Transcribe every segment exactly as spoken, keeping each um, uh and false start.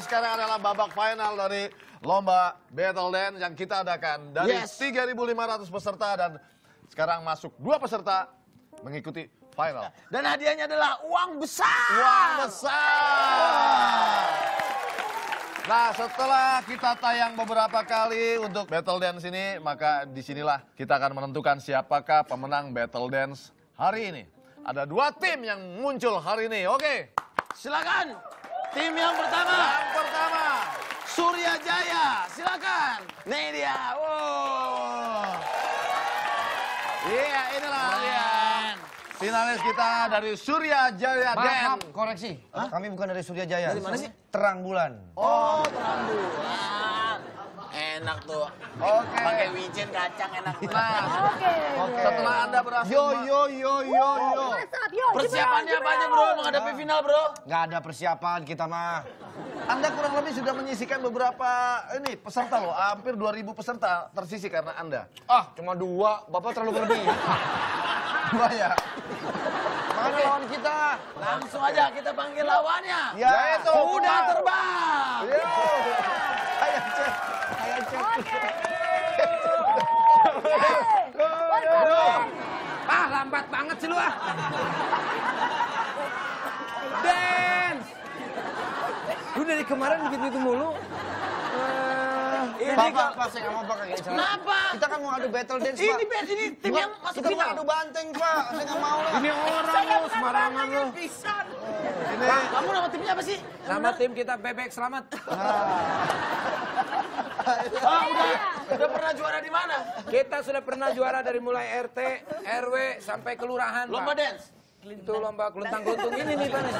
sekarang adalah babak final dari lomba Battle Dance yang kita adakan. Dari yes. tiga ribu lima ratus peserta dan sekarang masuk dua peserta mengikuti final. Dan hadiahnya adalah uang besar. Uang besar. Nah, setelah kita tayang beberapa kali untuk Battle Dance ini, maka disinilah kita akan menentukan siapakah pemenang Battle Dance hari ini. Ada dua tim yang muncul hari ini. Oke, silakan. Tim yang pertama. Yang pertama. Surya Jaya, silakan. Nih dia. Wow. Iya, inilah dia. Finalis kita dari Surya Jaya Maaf, Dan. koreksi. Hah? Kami bukan dari Surya Jaya. Dari mana sih? Terang Bulan. Oh, Terang Bulan. Enak tuh. Oke. Pakai wijen kacang enak. Nah, Oke. Oke. Setelah Anda berhasil. Yo yo yo yo yo. Persiapannya apa aja bro? Menghadapi final bro? Gak ada persiapan kita mah. Anda kurang lebih sudah menyisikan beberapa ini peserta loh, hampir dua ribu peserta tersisi karena Anda. Ah, cuma dua. Bapak terlalu berlebih. Dua ya. Mana lawan kita? Langsung aja kita panggil lawannya. Ya, itu. Kuda terbang. Yo. Ayo cek. Ayo cek. Ah, lambat banget sih lu ah. Dance. Lu dari kemarin gitu-gitu mulu. Ini Bapak, Pak, saya nggak mau pakai ini. Kenapa? Kita kan mau adu battle dance, Pak. Ini band ini tim yang masuk Kita mau final. adu banteng, Pak. Saya nggak mau lah. Ini orang lu, sembarangan lu. Ini Pak, kamu nama timnya apa sih? Nama tim kita Bebek Selamat. Oh, udah, udah pernah juara di mana? Kita sudah pernah juara dari mulai R T, R W, sampai kelurahan, Lomba Pak. dance. Itu lomba kelentang-keluntung ini nih, Pak.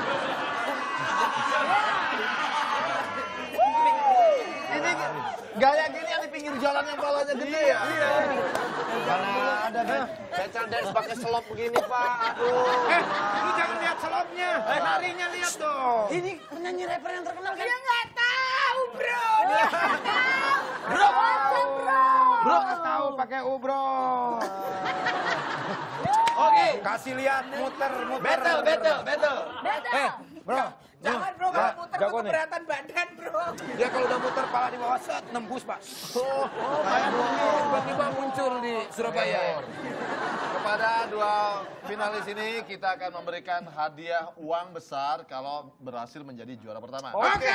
ini gaya gini yang di pinggir jalan yang palanya gede ya. Iya. Mana ada battle dance pakai selop begini, Pak. Aduh. Eh, lu jangan lihat selopnya. Eh, narinya lihat dong. Ini penyanyi rapper yang terkenal kan? Dia nggak tahu, bro. Bro, Bro. Bro, tahu pakai U, bro. oke. Kasih lihat muter, muter. Battle, battle, battle. Eh, bro. Jangan, bro. Pak, Muter jago nih. keberatan badan, bro. Dia kalau udah muter pala di bawah set nembus, Pak. Oh, tiba-tiba muncul di Surabaya. Kepada dua finalis ini kita akan memberikan hadiah uang besar kalau berhasil menjadi juara pertama. Oke.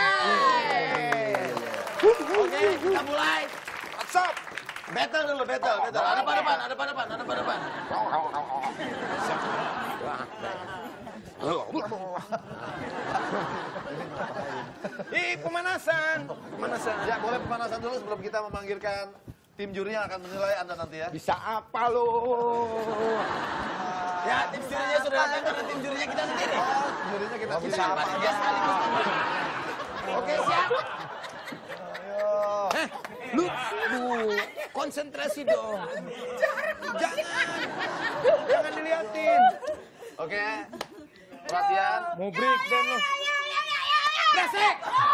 Oke, kita mulai. Stop. Battle dulu, battle, battle. Ada pada depan, ada pada depan, ada pada depan. Ih, pemanasan. Pemanasan. Ya, boleh pemanasan dulu sebelum kita memanggilkan tim juri yang akan menilai Anda nanti ya. Bisa apa lo? Ya, tim jurinya sudah datang karena tim jurinya kita sendiri. Jurinya kita Kita bisa kan panitia sekaligus. Oke, siap. Eh, lu, lu konsentrasi dong. Jangan, jangan diliatin. Oke. Perhatian. Mau break dan lu. Resek.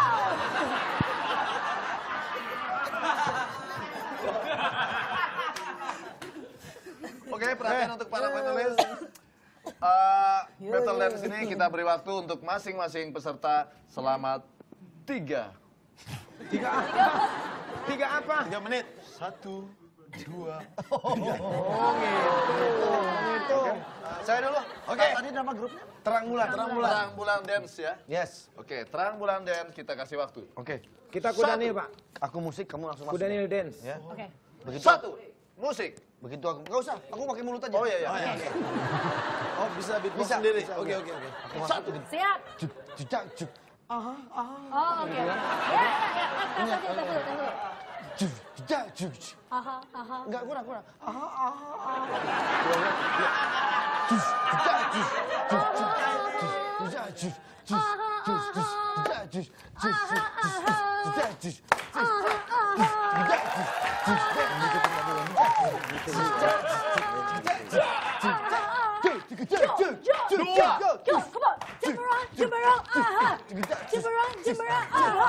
Oke, perhatian untuk para panelis. Uh, Battle Dance ini kita beri waktu untuk masing-masing peserta selama tiga. Tiga apa? Tiga apa? Tiga menit. Satu, dua. Oh, gitu. Saya dulu. Oke. Tadi nama grupnya? Terang Bulan. Terang bulan. Terang bulan dance ya. Yes. Oke, terang bulan dance kita kasih waktu. Oke. Kita Kudanil, Pak. Aku musik, kamu langsung masuk. Kudanil dance. Ya. Oke. Begitu. Satu, musik. Begitu aku. Enggak usah, aku pakai mulut aja. Oh iya iya. Oh bisa beatbox Bisa sendiri. bisa, Oke bisa. oke oke. Aku masuk Satu. begitu. Siap. Juk, jujak, juk. Oh, oke. Ya, ya, ya. Tes dulu, tes dulu, tes dulu. Juk, jujak, juk. juk. Aha, aha. Enggak, kurang, kurang. Aha, aha, aha. Juk, jujak, juk. Juk, juk, juk. Jujak, juk. Juk, juk, juk. Jujak, juk. Juk, juk, juk. Jujak, juk. Juk, jujak, juk. Juk, Dua. Go, come on. Jump around, jump around. Aha. Jump around, jump around. Aha.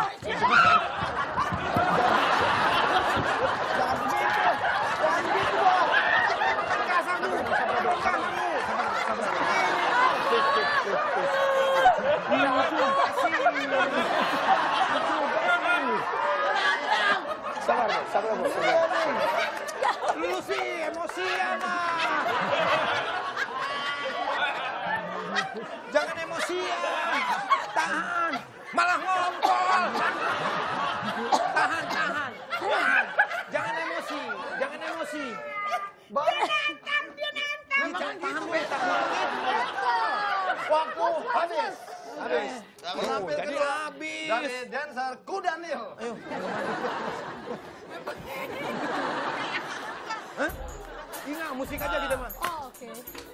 emosian ah. Jangan emosian. Tahan. Malah ngompol. Tahan, tahan. Tahan. Jangan emosi. Jangan emosi. Bang. Dia jangan tahan betak. Waktu habis. Habis. Oh, jadi habis. Dari dancer Kuda Nil. Ayo. Hah? Ingat musik aja di depan. Oh, oke.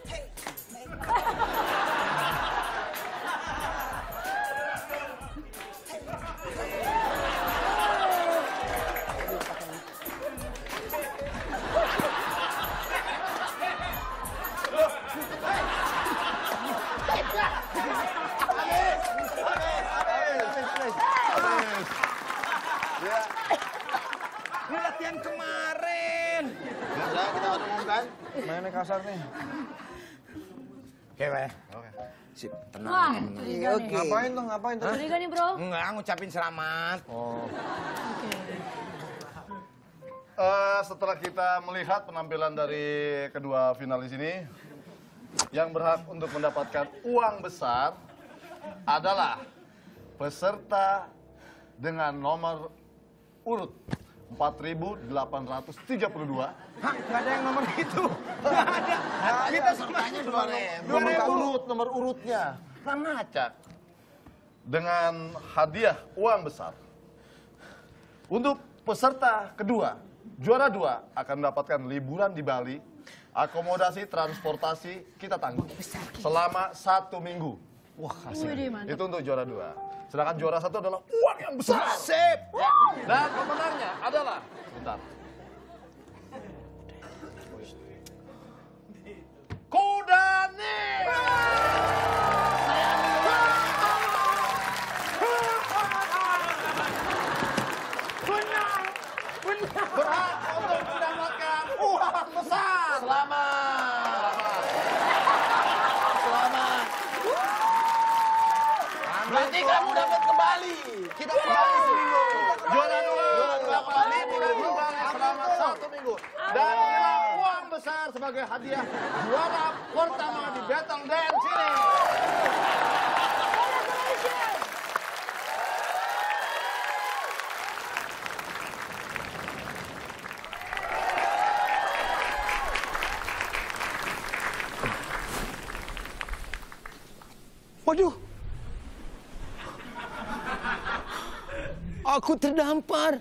Ini latihan kemarin. Biasa kita umumkan. Mainnya kasar nih. Oke, Pak. Oke. Sip, tenang. Wah, curiga nih. Ngapain tuh? Ngapain tuh? Curiga nih, bro. Enggak, ngucapin selamat. Oh. Oke. Eh, setelah kita melihat penampilan dari kedua finalis ini, yang berhak untuk mendapatkan uang besar adalah peserta dengan nomor urut empat ribu delapan ratus tiga puluh dua. Hah, nggak ada yang nomor itu. Nggak ada. Kita semuanya dua ribu. Nomor urut, nomor urutnya. Kan ngacak. Dengan hadiah uang besar. Untuk peserta kedua, juara dua akan mendapatkan liburan di Bali, akomodasi, transportasi kita tanggung selama satu minggu. Wah, Wih, mantap. Itu untuk juara dua. Sedangkan juara satu adalah uang yang besar. sip. Dan pemenangnya adalah, bentar. Kuda Nil. Berhak untuk mendapatkan uang besar. Selamat. Selamat. Berarti kamu dapat kembali. Kita kembali seminggu. Juara dua, Juara dua kembali tidak berubah selama satu minggu. Dan inilah uang besar sebagai hadiah juara pertama di Battle Dance ini. Waduh. Aku terdampar.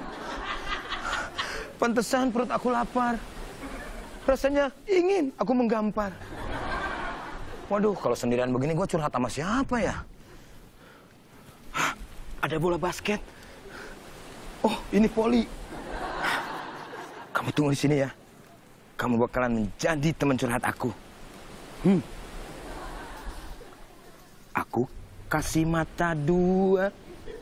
Pantesan perut aku lapar. Rasanya ingin aku menggampar. Waduh, kalau sendirian begini gue curhat sama siapa ya? Hah, ada bola basket. Oh, ini voli. Kamu tunggu di sini ya. Kamu bakalan menjadi teman curhat aku. Hmm. Aku kasih mata dua.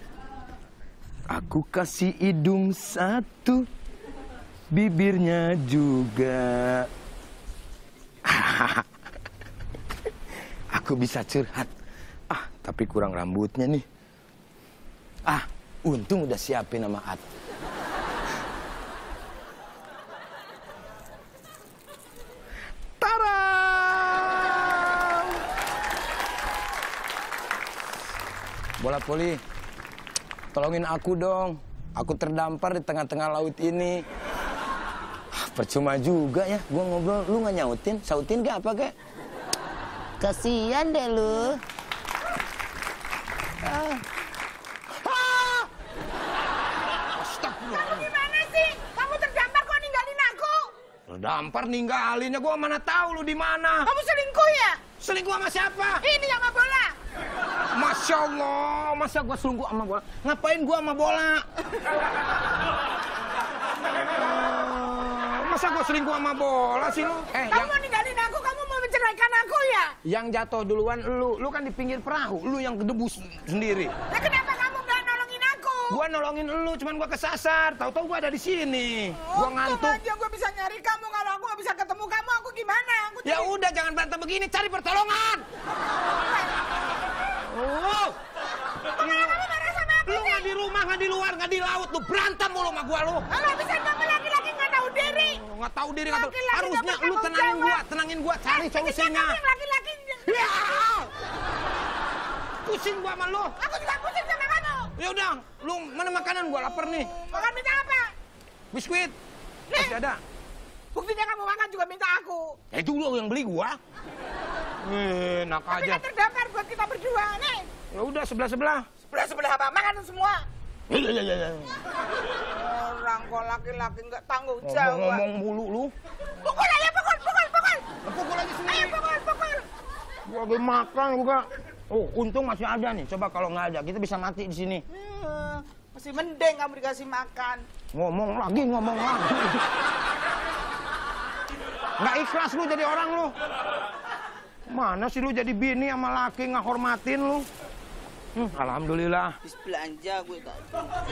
Aku kasih hidung satu. Bibirnya juga. Aku bisa curhat. Ah, tapi kurang rambutnya nih. Ah, untung udah siapin sama At. Tarang! Bola voli, tolongin aku dong. Aku terdampar di tengah-tengah laut ini. Percuma juga ya, gua ngobrol, lu nggak nyautin, sautin gak apa kek? Kasian deh lu. Ah. Kamu gimana sih? Kamu terdampar kok ninggalin aku? Terdampar ninggalinnya, gua mana tahu lu di mana? Kamu selingkuh ya? Selingkuh sama siapa? Ini yang nggak bola. Masya Allah, masa gua selingkuh sama bola? Ngapain gua sama bola? Masa gua selingkuh sama bola sih lu? Eh, Kamu yang, mau ninggalin aku, kamu mau menceraikan aku ya? yang jatuh duluan lu, lu kan di pinggir perahu, lu yang kedebus sendiri. Nah, kenapa kamu nggak nolongin aku? Gua nolongin lu, cuman gua kesasar. Tahu-tahu gua ada di sini. Gua Untung ngantuk. aja gue bisa nyari kamu. Kalau aku nggak bisa ketemu kamu, aku gimana? Aku Ya udah, jangan berantem begini, cari pertolongan. Oh. Kamu marah sama aku Lu sih? nggak di rumah, nggak di luar, nggak di laut, lu berantem mulu sama gua lu. Kalau bisa kamu laki-laki nggak tahu diri. nggak tahu diri nggak tahu. Laki-laki Harusnya nggak lu bertanggung tenangin jawab. gua, tenangin gua, cari solusinya. Laki-laki. Ya! Pusing gua sama lu. Aku juga pusing sama kamu. Ya udah, lu mana makanan gua lapar nih. Makan minta apa? Biskuit. Nih. Masih ada. Buktinya kamu makan juga minta aku. Ya itu lu yang beli gua. Eh, enak Tapi aja. kan terdampar buat kita berdua nih. Ya udah sebelah-sebelah. Sebelah-sebelah apa? Makan semua. Ya ya ya ya. Orang kok laki-laki nggak tanggung jawab. Ngomong-ngomong mulu lu. Pukul aja, pukul, pukul, pukul. Pukul aja sendiri. Ayo pukul, pukul. Gua lagi makan juga. Oh, untung masih ada nih. Coba kalau nggak ada, kita bisa mati di sini. Hmm, masih mending kamu dikasih makan. Ngomong lagi, ngomong lagi. Nggak ikhlas lu jadi orang lu. Mana sih lu jadi bini sama laki nggak hormatin lu? Hmm, alhamdulillah. Habis belanja gue tadi.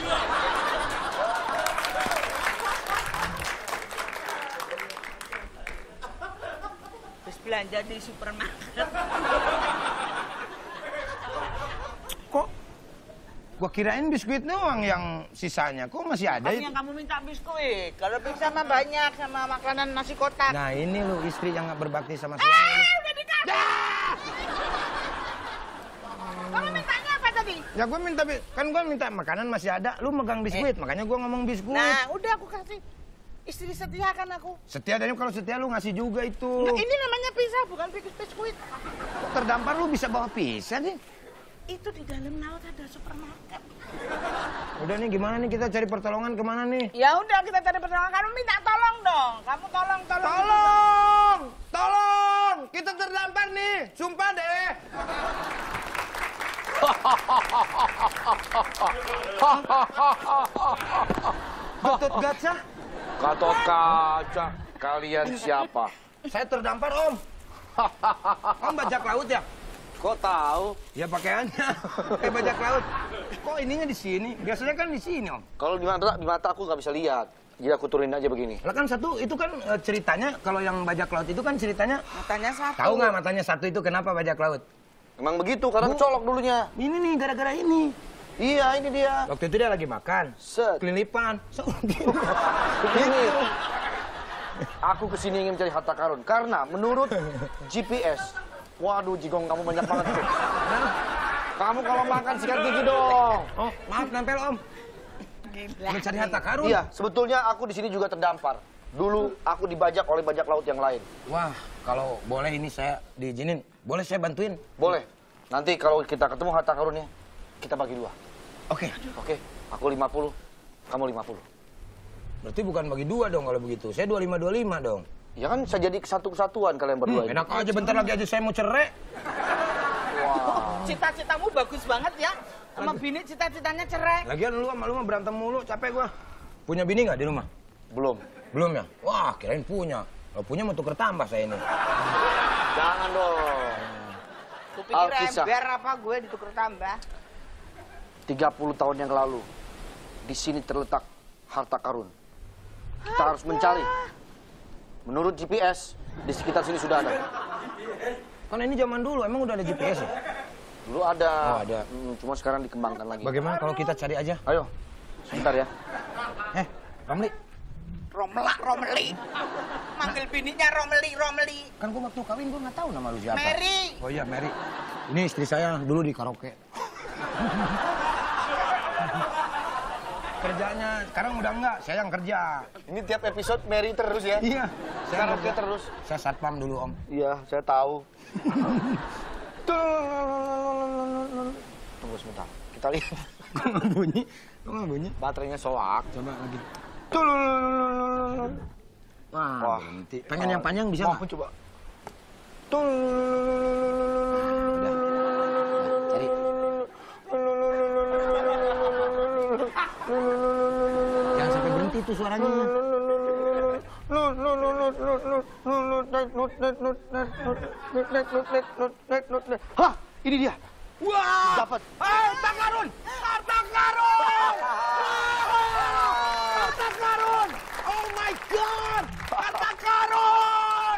Habis belanja di supermarket. Kok gua kirain biskuit doang yang sisanya. Kok masih ada Kan itu? yang kamu minta biskuit. Kalau bisa mah banyak sama makanan nasi kotak. Nah ini lu istri yang nggak berbakti sama suami. Eh, udah dikasih. Kamu mintanya apa tadi? Ya gua minta, bi- kan gua minta makanan masih ada. Lu megang biskuit, makanya gua ngomong biskuit. Nah, udah aku kasih. Istri setia kan aku. Setia dan kalau setia lu ngasih juga itu. Nah, ini namanya pisah, bukan biskuit. Kok terdampar lu bisa bawa pisah nih? Itu di dalam laut ada supermarket. Udah nih gimana nih kita cari pertolongan kemana nih? Ya udah kita cari pertolongan. Kamu minta tolong dong. Kamu tolong, tolong. Tolong! Tolong! Kita terdampar nih! Sumpah deh! Gatot kaca? Gatot kaca. Kalian siapa? Saya terdampar, Om. Om bajak laut ya? Kok tahu? Ya pakaiannya. Kayak bajak laut. Kok ininya di sini? Biasanya kan di sini, Om. Kalau di mata, di mata aku nggak bisa lihat. Jadi aku turunin aja begini. Lah kan satu, itu kan eh, ceritanya, kalau yang bajak laut itu kan ceritanya... Matanya satu. Tahu nggak matanya satu itu kenapa bajak laut? Emang begitu, karena kecolok dulunya. Ini nih, gara-gara ini. Iya, ini dia. Waktu itu dia lagi makan. Set. Kelilipan. Ini. Aku kesini ingin mencari harta karun. Karena menurut G P S... Waduh, Jigong, kamu banyak banget tuh. Kamu kalau makan sikat gigi dong. Oh, maaf nempel, Om. Mencari harta karun? Iya, sebetulnya aku di sini juga terdampar. Dulu aku dibajak oleh bajak laut yang lain. Wah, kalau boleh ini saya diizinin. Boleh saya bantuin? Boleh. Nanti kalau kita ketemu harta karunnya, kita bagi dua. Oke. Oke, aku lima puluh, kamu lima puluh. Berarti bukan bagi dua dong kalau begitu. Saya dua puluh lima dua puluh lima dong. Ya kan bisa jadi kesatu kesatuan kalian berdua. Hmm, enak aja, bentar lagi aja saya mau cerai. Cita-citamu bagus banget ya. Sama bini cita-citanya cerai. Lagian lu sama lu mah berantem mulu, capek gua. Punya bini nggak di rumah? Belum. Belum ya? Wah, kirain punya. Kalau punya mau tuker tambah saya ini. Jangan dong. Kupikir Alkisah. ember apa gue ditukar tambah. tiga puluh tahun yang lalu, di sini terletak harta karun. Kita harus mencari. Menurut G P S, di sekitar sini sudah ada. Kan ini zaman dulu, emang udah ada G P S ya? Dulu ada. Oh, ada. Hmm, cuma sekarang dikembangkan lagi. Bagaimana kalau kita cari aja? Ayo, sebentar ya. Eh, Ramli, Romelak, Romeli. Manggil bininya Romeli, Romeli. kan gua waktu kawin gua nggak tahu nama lu siapa. Mary. Oh iya, Mary. Ini istri saya dulu di karaoke. Kerjanya sekarang udah enggak, saya yang kerja. Ini tiap episode Mary terus ya? Iya, saya Karaoke kerja terus. Saya satpam dulu, Om. Iya, saya tahu. Tunggu sebentar, kita lihat. Kok nggak bunyi? Kok nggak bunyi? Baterainya soak. Coba lagi. Wah, Wah, berhenti. Pengen yang panjang bisa mau nggak? coba. Udah. Nah, cari. Jangan sampai berhenti tuh suaranya. Hah, ini dia. Wah! Dapat. Harta karun! Harta karun! Harta karun! Oh my God! Harta karun!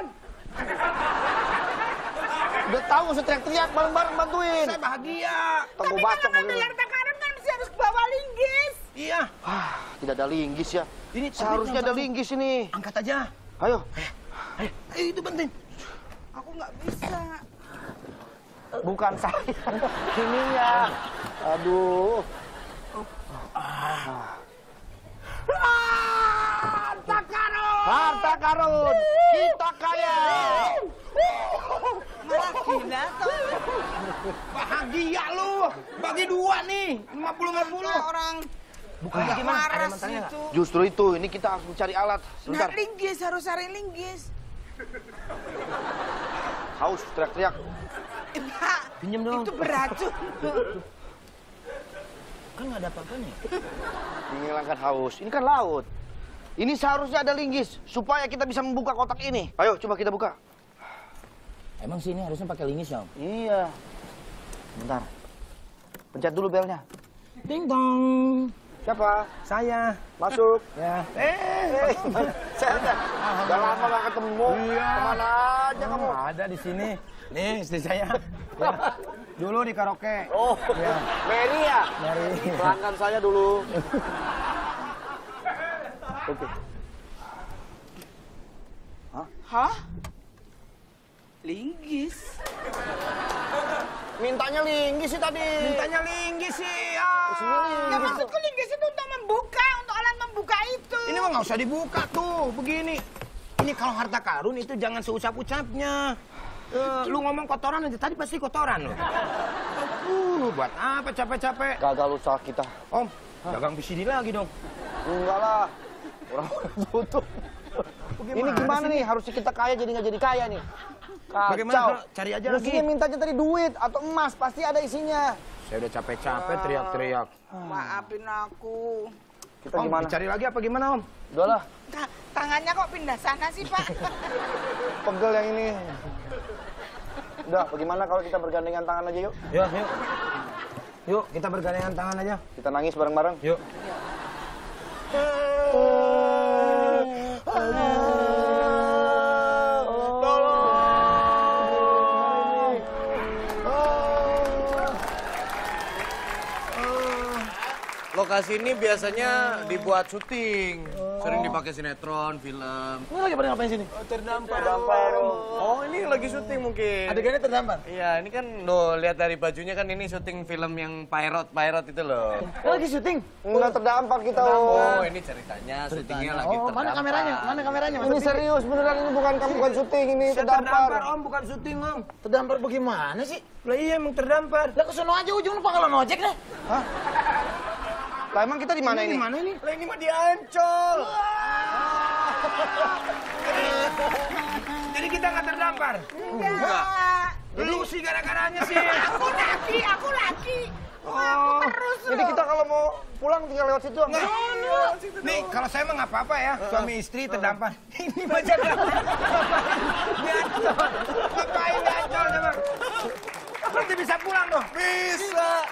Udah tahu nggak usah teriak-teriak, bareng-bareng bantuin. Saya bahagia. Tunggu Tapi bacok kalau ngambil mobilnya. harta karun kan mesti harus bawa linggis. Iya. Ah, tidak ada linggis ya. Ini Seharusnya ada linggis ini. Angkat aja. Ayo. Ayo, ayo itu bantuin. Aku nggak bisa. Bukan saya. Ininya. Aduh. Harta karun. Harta karun. Kita kaya. Malah gila tuh. Bahagia lu. Bagi dua nih. lima puluh lima puluh. Orang Bukan gimana? Ada waras mantannya nggak? itu. Justru itu, ini kita harus mencari alat. Sebentar. Nggak linggis, harus cari linggis. Haus, teriak-teriak. Eh, Pak, Pinjem dong. itu beracun. Kan nggak ada apa-apanya. Menghilangkan haus. Ini kan laut. Ini seharusnya ada linggis supaya kita bisa membuka kotak ini. Ayo, coba kita buka. Emang sini harusnya pakai linggis ya? Om? Iya. Bentar. Pencet dulu belnya. Ding dong. Siapa? Saya. Masuk. Ya. Eh, saya udah lama gak ketemu. Iya. Kemana aja kamu? Ada di sini. Nih istri saya. Ya. Dulu di karaoke. Oh, Ya. Mary ya? Mary. Pelanggan saya dulu. Oke. Hah? Linggis? Mintanya linggis sih tadi. Mintanya linggis sih. Ah. Isinya Ya linggis. maksudku linggis itu untuk membuka, untuk alat membuka itu. Ini mah nggak usah dibuka tuh. Begini. Ini kalau harta karun itu jangan seucap-ucapnya. Eh, lu ngomong kotoran aja. Tadi pasti kotoran lu. Uh, buat apa capek-capek? Gagal usaha kita. Om, dagang B C D lagi dong. Enggak lah. Orang tutup. Ini gimana nih? Harusnya kita kaya jadi nggak jadi kaya nih. Kacau. Bagaimana kalau cari aja lagi? Mestinya mintanya tadi duit atau emas. Pasti ada isinya. Saya udah capek-capek teriak-teriak. Maafin aku. Kita Om, gimana? dicari lagi apa gimana, Om? Udah lah. Ta- tangannya kok pindah sana sih, Pak? Pegel yang ini. Udah, bagaimana kalau kita bergandengan tangan aja yuk? Yuk, yuk. Yuk, kita bergandengan tangan aja. Kita nangis bareng-bareng. Yuk. Lokasi ini biasanya dibuat syuting. Sering dipakai sinetron, film. Lu lagi pada ngapain sini? Terdampar. Terdampar. Oh, ini lagi syuting mungkin. Adegannya terdampar. Iya, ini kan lo lihat dari bajunya kan ini syuting film yang pirate pirate itu loh. Lu lagi syuting? Enggak terdampar kita, Oh, Om. ini ceritanya, syutingnya lagi Oh, mana terdampar. kameranya? Mana kameranya? Ini serius beneran, ini bukan kamu bukan syuting, ini Terdampar, terdampar. Om, bukan syuting, Om. Terdampar bagaimana sih? Lah iya emang terdampar. Lah kesono aja ujung lupa kalau nojek deh. Hah? Lah emang kita di mana ini? Di mana ini? Lah ini mah di Ancol. Jadi kita nggak terdampar? Enggak. Lu sih gara-garanya sih. Aku lagi, aku lagi. Oh, Terus Jadi kita kalau mau pulang tinggal lewat situ. Om. nih kalau saya mah nggak apa-apa ya, suami istri terdampar. Ini baca Diancol. Ngapain diancol coba? Berarti bisa pulang dong? Bisa.